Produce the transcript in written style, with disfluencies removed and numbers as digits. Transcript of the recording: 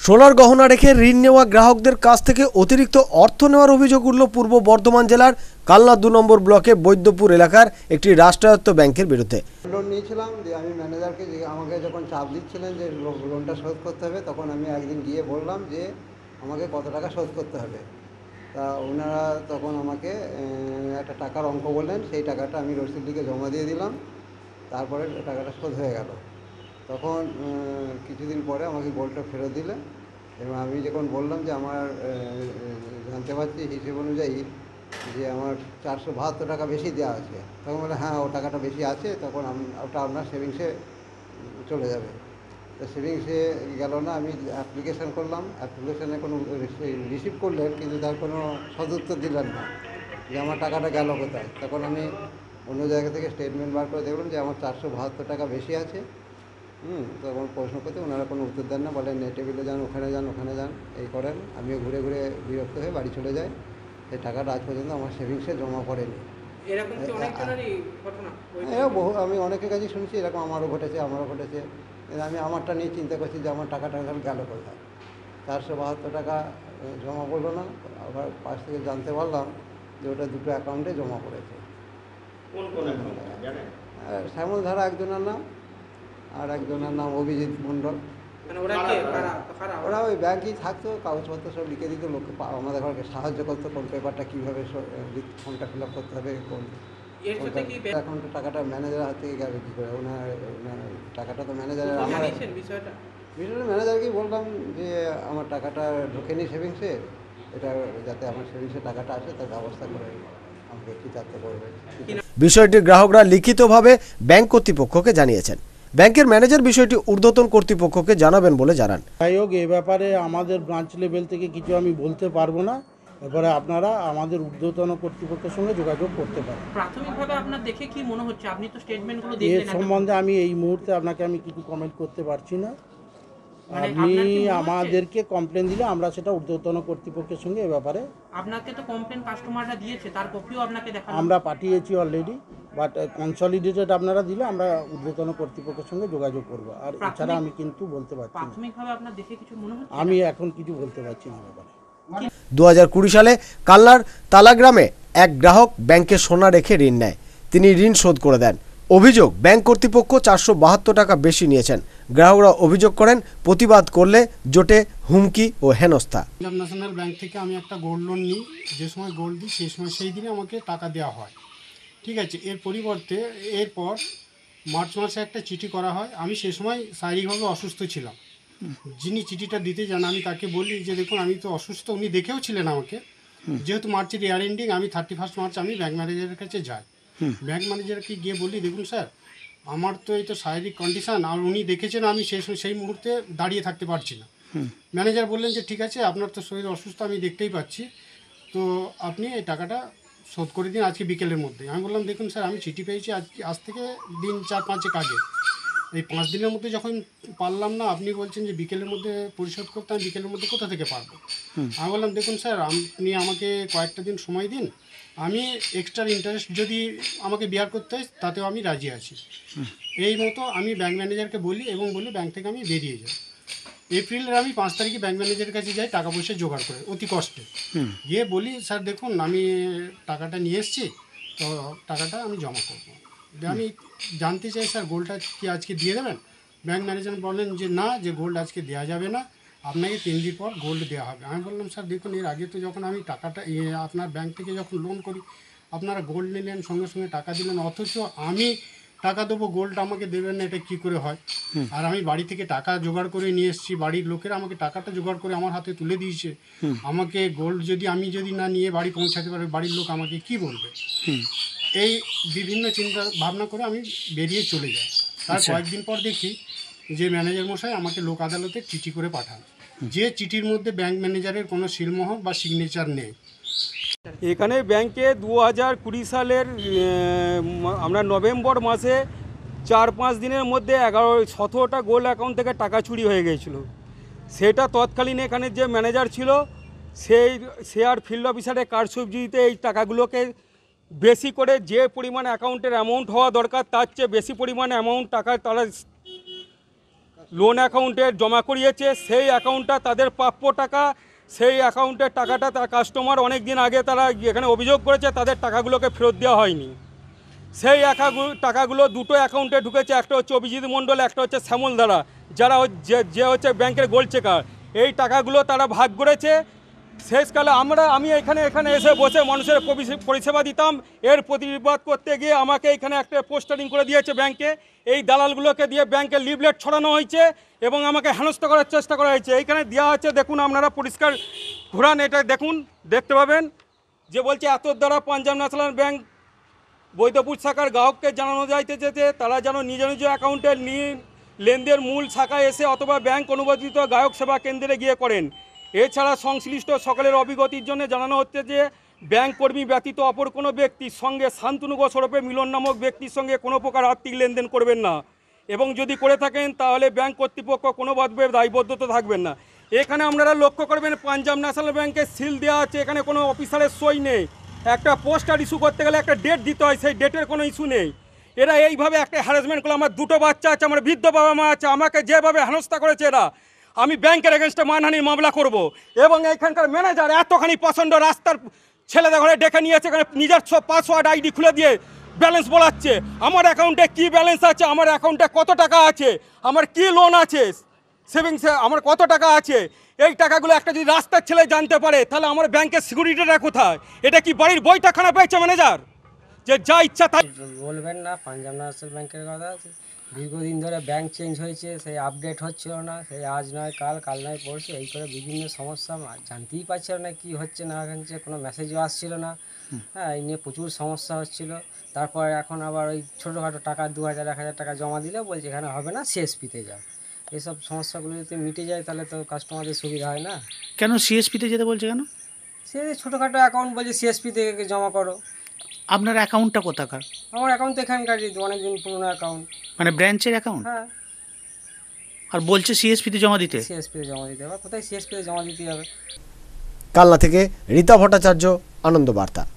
সোনার গহনা রেখে ঋণ নেওয়া গ্রাহকদের কাছ থেকে অতিরিক্ত অর্থ নেওয়ার অভিযোগ উঠল পূর্ব বর্ধমান জেলার কালনা 2 নম্বর ব্লকে বৈদ্যপুর এলাকার একটি রাষ্ট্রায়ত্ত ব্যাংকের বিরুদ্ধে। লোন নিয়েছিলাম যে আমি ম্যানেজারকে আমাকে যখন চাপ দিচ্ছিলেন যে লোনটা শোধ করতে হবে, তখন আমি একদিন গিয়ে বললাম যে আমাকে কত টাকা শোধ করতে হবে। তা ওনারা তখন আমাকে একটা টাকার অঙ্ক বললেন, সেই টাকাটা আমি রসিদ লিখে জমা দিয়ে দিলাম। তারপরে টাকাটা শোধ হয়ে গেল। তখন কিছুদিন পরে আমাকে গোল্ডটা ফেরত দিলেন এবং আমি যখন বললাম যে আমার জানতে পারছি হিসেব অনুযায়ী যে আমার 472 টাকা বেশি দেওয়া আছে, তখন বলে হ্যাঁ ও টাকাটা বেশি আছে, তখন ওটা আপনার সেভিংসে চলে যাবে। তো সেভিংসে গেল না, আমি অ্যাপ্লিকেশান করলাম, অ্যাপ্লিকেশানে কোনো রিসিভ করলেন কিন্তু তার কোনো সদুত্তর দিলেন না যে আমার টাকাটা গেল কোথায়। তখন আমি অন্য জায়গা থেকে স্টেটমেন্ট বার করে দেখলাম যে আমার 472 টাকা বেশি আছে। তখন প্রশ্ন করতে ওনারা কোনো উত্তর দেন না, বলেন টেবিলে যান, ওখানে যান, ওখানে যান, এই করেন। আমিও ঘুরে ঘুরে বিরক্ত হয়ে বাড়ি চলে যাই। সেই টাকাটা আজ পর্যন্ত আমার সেভিংসে জমা পড়েনি। আমি অনেকের কাছেই শুনছি, এরকম আমারও ঘটেছে। আমি আমারটা নিয়ে চিন্তা করছি যে আমার টাকাটা গেল কোথায়। 472 টাকা জমা পড়লো না। আবার পাশ থেকে জানতে পারলাম যে ওটা দুটো অ্যাকাউন্টে জমা পড়েছে। শ্যামল ধারা একজনের নাম, আর একজনের নাম অভিজিৎ মণ্ডল। ওরা ওই ব্যাংকেই থাকতো, কাগজপত্র সব লিখে দিত, লোককে আমাদের ঘরকে সাহায্য করতো কোন পেপারটা কীভাবে ফর্মটা ফিল আপ করতে হবে, কোন অ্যাকাউন্টে টাকাটা ম্যানেজারের হাত থেকে গেল কী করে। ওনার টাকাটা তো ম্যানেজারের, আমার বিষয়টা ম্যানেজারকেই বললাম যে আমার টাকাটা ঢোকেনি সেভিংসে, এটা যাতে আমার সেভিংসে টাকাটা আসে তার ব্যবস্থা করে আমাকে কৃতার্থ করবে। বিষয়টি গ্রাহকরা লিখিতভাবে ব্যাংক কর্তৃপক্ষকে জানিয়েছেন। ব্যাংকের ম্যানেজার বিষয়টি ঊর্ধ্বতন কর্তৃপক্ষকে জানাবেন বলে জানান। যাই হোক, এ ব্যাপারে আমাদের ব্রাঞ্চ লেভেল থেকে কিছু আমি বলতে পারবো না। এবারে আপনারা আমাদের ঊর্ধ্বতন কর্তৃপক্ষের সঙ্গে যোগাযোগ করতে পারেন। প্রাথমিকভাবে আপনার দেখে কি মনে হচ্ছে? আপনি তো স্টেটমেন্টগুলো দেখলেন। এর সম্বন্ধে আমি এই মুহূর্তে আপনাকে কিছু কমেন্ট করতে পারছি না। আপনি আমাদেরকে কমপ্লেন দিলে আমরা সেটা ঊর্ধ্বতন কর্তৃপক্ষের সঙ্গে এ ব্যাপারে। আপনাকে তো কমপ্লেন কাস্টমাররা দিয়েছে, তার কপিও আপনাকে দেখানো আমরা পাঠিয়েছি অলরেডি, বাট কনসলিডেটেড আপনারা দিলে আমরা ঊর্ধ্বতন কর্তৃপক্ষের সঙ্গে যোগাযোগ করব। আর এছাড়া আমি কিন্তু বলতে পারছি না। প্রাথমিকভাবে আপনার দেখে কিছু মনে হচ্ছে? আমি এখন কিছু বলতে পারছি না ব্যাপারে। 2020 সালে কালনার তালাগ্রামে এক গ্রাহক ব্যাংকে সোনা রেখে ঋণ নেয়। তিনি ঋণ শোধ করে দেন। অভিযোগ, ব্যাংক কর্তৃপক্ষ 472 টাকা বেশি নিয়েছেন। গ্রাহকরা অভিযোগ করেন, প্রতিবাদ করলে জোটে হুমকি ও হেনস্থা। পাঞ্জাব ন্যাশনাল ব্যাংক থেকে আমি একটা গোল্ড লোন নিই, যে সময় গোল্ড দিই সেই দিনে আমাকে টাকা দেওয়া হয়, ঠিক আছে। এর পরিবর্তে এরপর মার্চ মাসে একটা চিঠি করা হয়। আমি সে সময় শারীরিকভাবে অসুস্থ ছিলাম। যিনি চিঠিটা দিতে যান আমি তাকে বলি যে দেখুন আমি তো অসুস্থ। উনি দেখেও ছিলেন আমাকে। যেহেতু মার্চের ইয়ার এন্ডিং, আমি 31 মার্চ আমি ব্যাংক ম্যানেজারের কাছে যাই। ব্যাংক ম্যানেজারকে গিয়ে বলি দেখুন স্যার, আমার তো এই তো শারীরিক কন্ডিশান, আর উনি দেখেছেন আমি সেই মুহূর্তে দাঁড়িয়ে থাকতে পারছি না। ম্যানেজার বললেন যে ঠিক আছে, আপনার তো শরীর অসুস্থ আমি দেখতেই পাচ্ছি, তো আপনি এই টাকাটা শোধ করে দিন আজকে বিকেলের মধ্যে। আমি বললাম দেখুন স্যার, আমি চিঠি পেয়েছি আজ থেকে দিন 4-5 আগে। এই 5 দিনের মধ্যে যখন পারলাম না, আপনি বলছেন যে বিকেলের মধ্যে পরিশোধ করতে, আমি বিকেলের মধ্যে কোথা থেকে পারবো? আমি বললাম দেখুন স্যার, আপনি আমাকে কয়েকটা দিন সময় দিন, আমি এক্সট্রা ইন্টারেস্ট যদি আমাকে বিয়ার করতে হয় তাতেও আমি রাজি আছি। এই মতো আমি ব্যাংক ম্যানেজারকে বলি এবং বলি ব্যাংক থেকে আমি বেরিয়ে যাই। এপ্রিলের আমি 5 তারিখে ব্যাংক ম্যানেজারের কাছে যাই টাকা পয়সা জোগাড় করে অতি কষ্টে। গিয়ে বলি স্যার দেখুন আমি টাকাটা নিয়ে এসেছি, তো টাকাটা আমি জমা করবো। আমি জানতে চাই স্যার গোল্ডটা কি আজকে দিয়ে দেবেন? ব্যাংক ম্যানেজার বলেন যে না, যে গোল্ড আজকে দেওয়া যাবে না, আপনাকে 3 দিন পর গোল্ড দেওয়া হবে। আমি বললাম স্যার দেখুন, এর আগে তো যখন আমি টাকাটা আপনার ব্যাংক থেকে যখন লোন করি আপনারা গোল্ড নিলেন, সঙ্গে সঙ্গে টাকা দিলেন, অথচ আমি টাকা দেবো গোল্ড আমাকে দেবেন না, এটা কী করে হয়? আর আমি বাড়ি থেকে টাকা জোগাড় করে নিয়ে এসেছি, বাড়ির লোকেরা আমাকে টাকাটা জোগাড় করে আমার হাতে তুলে দিয়েছে। আমাকে গোল্ড আমি যদি না নিয়ে বাড়ি পৌঁছাতে পারি, বাড়ির লোক আমাকে কি বলবে? এই বিভিন্ন চিন্তা ভাবনা করে আমি বেরিয়ে চলে যাই। তার কয়েকদিন পর দেখি যে ম্যানেজার মশাই আমাকে লোক আদালতে চিঠি করে পাঠান, যে চিঠির মধ্যে ব্যাংক ম্যানেজারের কোনো সিলমোহর বা সিগনেচার নেই। এখানে ব্যাংকে 2020 সালের আমরা নভেম্বর মাসে 4-5 দিনের মধ্যে 17টা গোল্ড অ্যাকাউন্ট থেকে টাকা চুরি হয়ে গিয়েছিল। সেটা তৎকালীন এখানে যে ম্যানেজার ছিল সে আর ফিল্ড অফিসারের কারসুজিতে এই টাকাগুলোকে বেশি করে যে পরিমাণ অ্যাকাউন্টের অ্যামাউন্ট হওয়া দরকার তার চেয়ে বেশি পরিমাণ অ্যামাউন্ট টাকা তারা লোন অ্যাকাউন্টে জমা করিয়েছে, সেই অ্যাকাউন্টটা তাদের প্রাপ্য টাকা, সেই অ্যাকাউন্টের টাকাটা তার কাস্টমার অনেক দিন আগে তারা এখানে অভিযোগ করেছে তাদের টাকাগুলোকে ফেরত দেওয়া হয়নি। সেই টাকাগুলো দুটো অ্যাকাউন্টে ঢুকেছে, একটা হচ্ছে অভিজিৎ মণ্ডল, একটা হচ্ছে শ্যামল দ্বারা, যারা যে হচ্ছে ব্যাংকের গোল্ড চেকার। এই টাকাগুলো তারা ভাগ করেছে। শেষকালে আমি এখানে এসে বসে মানুষের পরিষেবা দিতাম, এর প্রতিবাদ করতে গিয়ে আমাকে এখানে একটা পোস্টারিং করে দিয়েছে ব্যাংকে। এই দালালগুলোকে দিয়ে ব্যাংকে লিফলেট ছড়ানো হয়েছে এবং আমাকে হেনস্থা করার চেষ্টা করা হয়েছে। এইখানে দেওয়া আছে, দেখুন আপনারা পরিষ্কার ঘোরান, এটা দেখুন, দেখতে পাবেন যে বলছে এত দ্বারা পাঞ্জাব ন্যাশনাল ব্যাংক বৈধপুর শাখার গ্রাহককে জানানো যাইতেছে যে তারা যেন নিজ নিজ অ্যাকাউন্টের লেনদেন মূল শাখায় এসে অথবা ব্যাংক অনুমোদিত গ্রাহক সেবা কেন্দ্রে গিয়ে করেন। এছাড়া সংশ্লিষ্ট সকলের অবগতির জন্য জানানো হচ্ছে যে ব্যাংক কর্মী ব্যতীত অপর কোনো ব্যক্তির সঙ্গে শান্তনু ঘোষ ওরফে মিলন নামক ব্যক্তির সঙ্গে কোনো প্রকার আর্থিক লেনদেন করবেন না, এবং যদি করে থাকেন তাহলে ব্যাংক কর্তৃপক্ষ কোনোভাবে দায়বদ্ধতা থাকবেন না। এখানে আপনারা লক্ষ্য করবেন পাঞ্জাব ন্যাশনাল ব্যাংকের সিল দেওয়া আছে, এখানে কোনো অফিসারের সই নেই। একটা পোস্টার ইস্যু করতে গেলে একটা ডেট দিতে হয়, সেই ডেটের কোনো ইস্যু নেই। এরা এইভাবে একটা হ্যারাসমেন্ট করলো। আমার দুটো বাচ্চা আছে, আমার বৃদ্ধ বাবা মা আছে, আমাকে যেভাবে হেনস্থা করেছে এরা, আমি ব্যাংকের এগেনস্টে মানহানির মামলা করব। এবং এইখানকার ম্যানেজার এতখানি পছন্দ, রাস্তার ছেলেদের ঘরে ডেকে নিয়েছে, এখানে নিজের সব পাসওয়ার্ড আইডি খুলে দিয়ে ব্যালেন্স বলাচ্ছে। আমার অ্যাকাউন্টে কি ব্যালেন্স আছে, আমার অ্যাকাউন্টে কত টাকা আছে, আমার কি লোন আছে, সেভিংসে আমার কত টাকা আছে, এই টাকাগুলো একটা যদি রাস্তার ছেলে জানতে পারে তাহলে আমার ব্যাংকের সিকিউরিটিটা কোথায়? এটা কি বাড়ির বইটা খারাপ হয়েছে ম্যানেজার, যে যা ইচ্ছা তাই বলবেন না? পাঞ্জাব ন্যাশনাল ব্যাংকের কথা, দীর্ঘদিন ধরে ব্যাংক চেঞ্জ হয়েছে, সেই আপডেট হচ্ছিল না, সেই আজ নয় কাল, কাল নয় পরশু, এই করে বিভিন্ন সমস্যা জানতেই পারছিল না কি হচ্ছে না হচ্ছে, কোনো মেসেজও আসছিল না। হ্যাঁ, এই নিয়ে প্রচুর সমস্যা হচ্ছিল। তারপর এখন আবার ওই ছোটোখাটো টাকা 2000 1000 টাকা জমা দিলে বলছে এখানে হবে না, সিএসপিতে যাও। এইসব সমস্যাগুলো যদি মিটে যায় তাহলে তো কাস্টমারদের সুবিধা হয় না। কেন সিএসপিতে যেতে বলছে কেন? সে ছোটোখাটো অ্যাকাউন্ট বলছে সিএসপিতে জমা করো। আপনার অ্যাকাউন্টটা কোথাকার? আমার অ্যাকাউন্ট তো এখানকারই, অনেকদিন পুরোনো অ্যাকাউন্ট। মানে ব্রাঞ্চের অ্যাকাউন্ট? হ্যাঁ, আর বলছে সিএসপিতে জমা দিতে। সিএসপিতে জমা দিতে হবে। কোথায় সিএসপিতে জমা দিতে হবে? কালনা থেকে রীতা ভট্টাচার্য, আনন্দ বার্তা।